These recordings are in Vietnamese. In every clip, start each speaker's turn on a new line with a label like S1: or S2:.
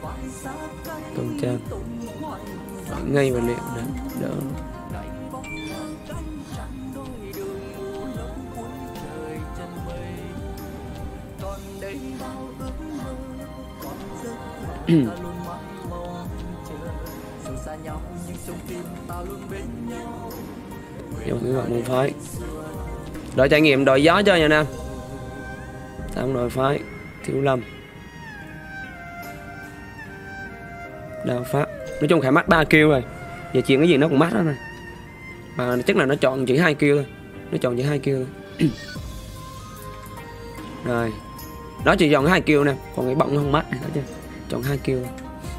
S1: Tuần trang ngay và liệu để đỡ. Dùng cái gọi môn phái đội trải nghiệm đội gió cho nha Nam. Tam đội phái Thiếu Lâm Đao Pháp. Nói chung Khải mắt 3 kill rồi. Giờ chuyện cái gì nó cũng mắt đó này. Mà chắc là nó chọn chỉ 2 kill thôi. Nó chọn chỉ 2 kill thôi. Rồi. Nó chỉ chọn 2 kill nè. Còn cái bọng nó không mắt này. Đó chọn 2 kill thôi.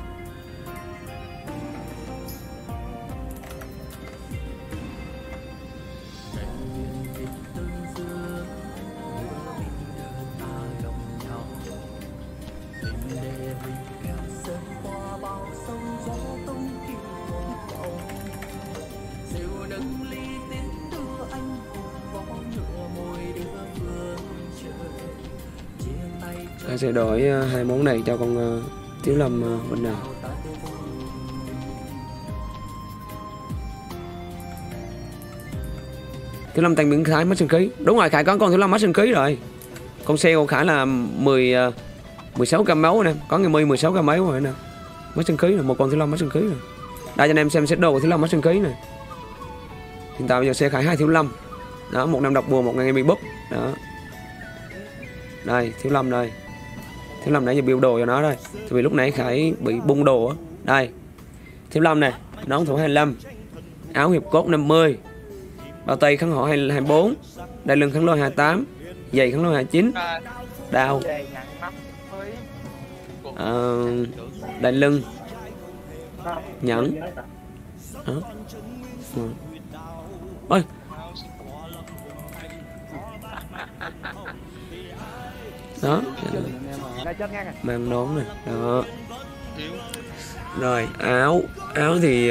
S1: Ta sẽ đổi hai món này cho con Thiếu Lâm bên này. Thiếu Lâm tăng biến thái mắt sinh khí. Đúng rồi, Khải có con Thiếu Lâm mắt sinh khí rồi. Con xe của Khải là 16 cam máu nè, có người 16 cam máu rồi nè. Mắt sinh khí là một con Thiếu Lâm mắt sinh khí rồi. Đây cho anh em xem set đồ của Thiếu Lâm mắt sinh khí này. Hiện tại bây giờ xe Khải 2 Thiếu Lâm. Đó, 1 năm độc bùa, 1 ngày bị búp. Đó. Đây, Thiếu Lâm đây. Thiếu Lâm nãy giờ biểu đồ cho nó đây. Tại vì lúc nãy Khải bị bung đồ á. Đây. Thiếu Lâm này, nón thủ 25. Áo hiệp cốt 50. Bao tay kháng hỏa 24. Đai lưng kháng lôi 28. Giày kháng lôi 29. Đao. Đai lưng. Nhẫn. Đó. Ôi. Đó. Mang nón này. Đó. Rồi áo thì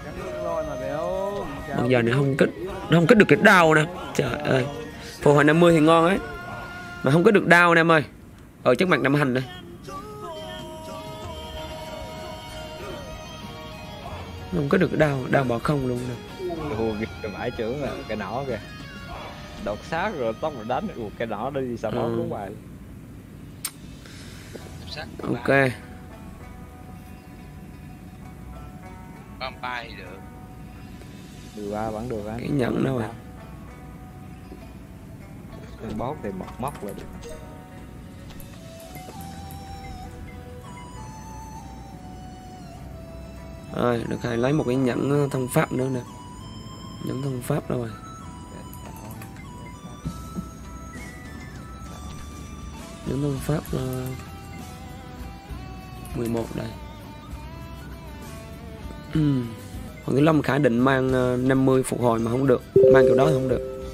S1: bây giờ này nó không kích được cái đao nè. Trời ơi. Phù hợp 50 thì ngon ấy. Mà không kích được đao nè em ơi. Ở trước mặt nằm hành đây. Không kích được cái đao bỏ không luôn nè.
S2: Cái bãi trưởng là cái nỏ kìa. Đột sát rồi tóc rồi đánh. Cái nỏ đi sao nó đúng bài.
S1: Ok.
S3: Con bay được.
S2: Được ba vẫn được á.
S1: Cái nhẫn đâu à.
S2: Con bót thì móc lại được.
S1: Rồi, được Khải lấy một cái nhẫn thông pháp nữa nè. Nhẫn thông pháp đâu rồi. Nhẫn thông pháp 11 đây. Còn cái Lâm Khải định mang 50 phục hồi mà không được. Mang kiểu đó thì không được.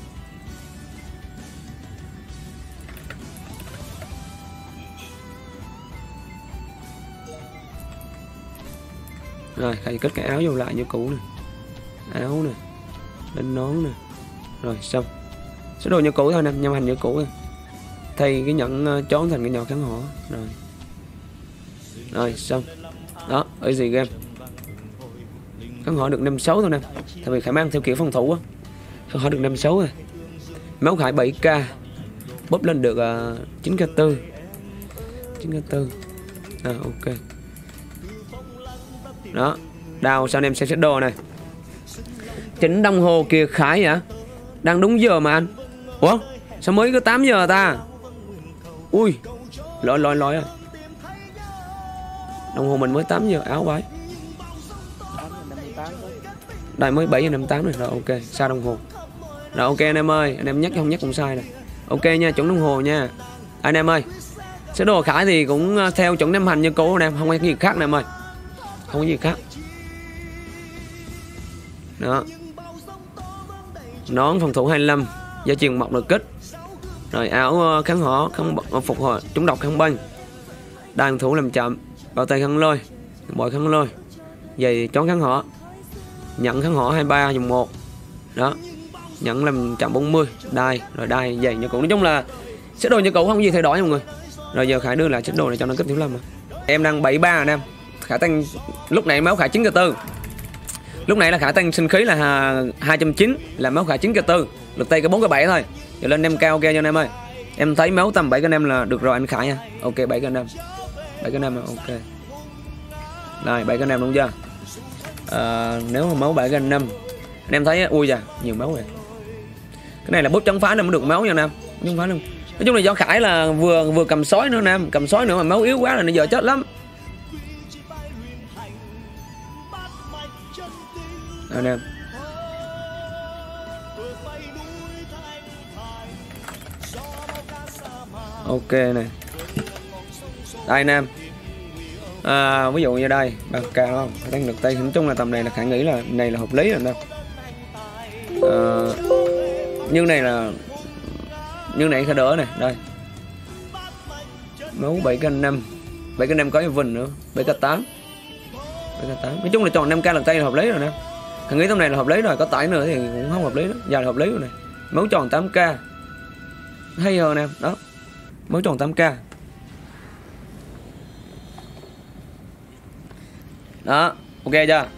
S1: Rồi Khải cất cái áo vô lại như cũ này. Áo nè. Lên nón nè. Rồi xong. Số đồ như cũ thôi nè. Nhâm hành như cũ thôi. Thay cái nhẫn trốn thành cái nhỏ kháng hỏa. Rồi. Rồi xong. Đó, ở gì game. Kháng hỏa được 56 thôi nè. Tại vì Khải mang theo kiểu phòng thủ á. Kháng hỏa được 56 rồi. Máu Khải 7k. Bóp lên được 9k4. 9k4. Ok. Đó. Đào sao anh em xem xét đồ này. Chỉnh đồng hồ kìa Khải hả? Đang đúng giờ mà anh. Ủa? Sao mới có 8 giờ ta? Ui. Lỗi rồi. Đồng hồ mình mới 8 giờ áo bái. Đây mới 7 giờ 58 này. Rồi ok, sao đồng hồ. Rồi ok anh em ơi, anh em nhắc không nhắc cũng sai này. Ok nha, chuẩn đồng hồ nha. Anh em ơi. Sẽ đồ Khải thì cũng theo chuẩn nem hành như cũ anh em, không có gì khác nè em ơi. Không có gì khác. Đó. Nón phòng thủ 25, gia truyền mọc được kích. Rồi áo kháng hỏa, phục hồi, trúng độc kháng băng. Đai phòng thủ làm chậm, bao tay kháng lôi, bội kháng lôi. Giày chón kháng hỏa. Nhận kháng hỏa 23 dùng 1. Đó. Nhận làm chậm 40, đai, rồi đai giày như cũ. Nói chung là set đồ như cũ không gì thay đổi mọi người. Rồi giờ Khải đưa lại set đồ này cho nó kích Thiếu Lâm mà. Em đang 73 rồi em. Khả tăng lúc này máu khả 9k4. Lúc này là khả tăng sinh khí là 290, là máu khả 9k4. Lực tay cái 4k7 thôi. Giờ lên em cao cho anh em ơi. Em thấy máu tầm 7k5 là được rồi anh Khải nha. Ok 7k5. 7k5 ok. Rồi 7k5 đúng chưa? Nếu mà máu 7k5 anh em thấy ui da nhiều máu rồi. Cái này là bút chống phá nên mới được máu nha anh em. Không phải luôn. Nói chung là do Khải là vừa cầm sói nữa nè, cầm sói nữa mà máu yếu quá là nó giờ chết lắm. Anh em. Ok này. Đây anh em. Ví dụ như đây 3k không? Tăng lực tay nói chung là tầm này là Khải nghĩ là này là hợp lý rồi nè. Như này là như này khá đỡ này, đây. Máu 7k5. 7k5 có Evan nữa, 7k8. 7k8. Nói chung là tròn 5k lực tay là hợp lý rồi nè. Khải nghĩ tầm này là hợp lý rồi, có tải nữa thì cũng không hợp lý đó. Giờ là hợp lý rồi này. Máu tròn 8k. Hay hơn em, đó. Máu tròn 8k. Đó, ok chưa?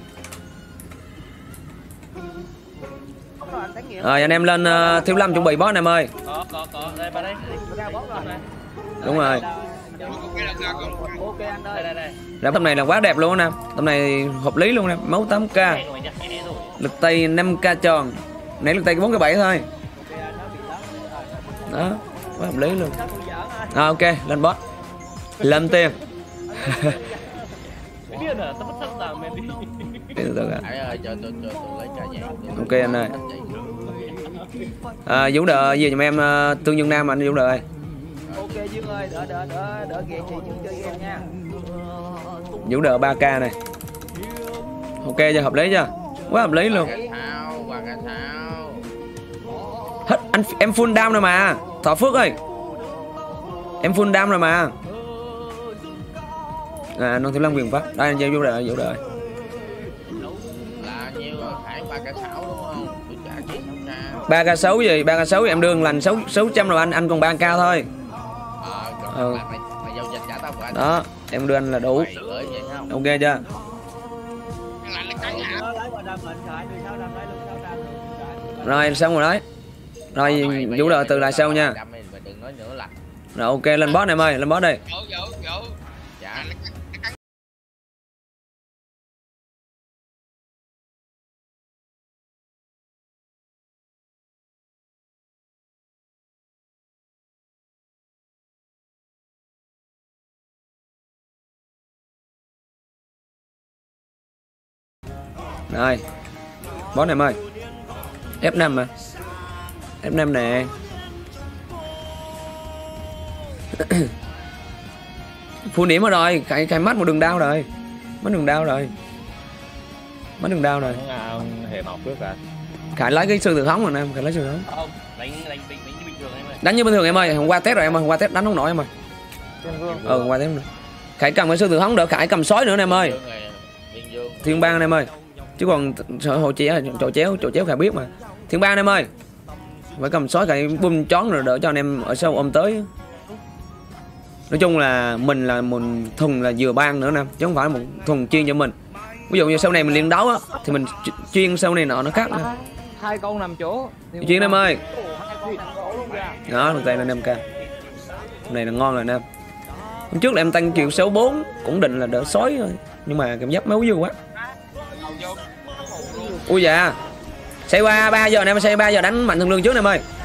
S1: Rồi anh em lên Thiếu Lâm chuẩn bị boss em ơi.
S3: Có đây vào đây.
S1: Đúng rồi.
S3: Ok anh ơi.
S1: Đây. Tầm này là quá đẹp luôn nè. Tầm này hợp lý luôn nè, máu 8k. Lực tay 5k tròn. Nãy lực tay cái 4k7 thôi. Đó, quá hợp lý luôn. Ok, lên boss. Lên tiền. Ok anh ơi. Vũ đợi gì giùm em Tương Dương Nam anh Vũ đợi.
S3: Ok Dương ơi, đỡ ghét chị Dương chơi game nha.
S1: Vũ đợi 3k này. Ok chưa, hợp lý chưa? Quá hợp lý luôn. Hết anh em full down rồi mà. Thọ Phước ơi. Em full down rồi mà. Non Thiếu Lâm quyền pháp. Đây anh Vũ đợi, Vũ đợi.
S4: Là nhiêu Khải 3k6 đúng không? Tôi trả chị 6k.
S1: 3k6 gì? 3k6 em đương lành 600 rồi anh còn 3k thôi.
S4: Mày giao dịch trả tao của anh.
S1: Đó, em đưa anh là đủ. Ok chưa? Rồi xong rồi đấy. Rồi Vũ đợi từ lại sau nha. Rồi ok lên boss em ơi, lên boss đi. Rồi boss em ơi. F5 mà. F5 nè. Full điểm rồi, Khải mất một đường đao rồi. Mất đường đao rồi. Mất đường đao rồi.
S2: Hiệp học trước rồi.
S1: Khải lấy cái sư tử hóng rồi nè, Khải lấy sư tử hóng.
S3: Không, đánh bình thường em ơi.
S1: Đánh như bình thường em ơi, hôm qua test rồi em ơi, hôm qua test đánh không nổi em ơi. Hôm qua test nữa. Khải cầm cái sư tử hóng đỡ Khải cầm sói nữa em ơi. Thiên Bang em ơi. Chứ còn hồ chỗ chéo Khải biết mà. Thiên Bang em ơi. Phải cầm sói Khải bum chón rồi đỡ cho anh em ở sau ôm tới. Nói chung là mình là một thùng là vừa ban nữa nè, chứ không phải một thùng chuyên cho mình. Ví dụ như sau này mình liên đấu á thì mình chuyên sau này nó khác nữa.
S3: Hai con nằm chỗ.
S1: Chuyên em ơi. Đó, lực tay lên 5k. Này là ngon rồi nè. Hôm trước là em tăng triệu 64 cũng định là đỡ sói thôi, nhưng mà cảm giác máu dư quá. Ui dạ. Xây qua 3 giờ nè, em xây 3 giờ đánh mạnh thường lương trước nè em ơi.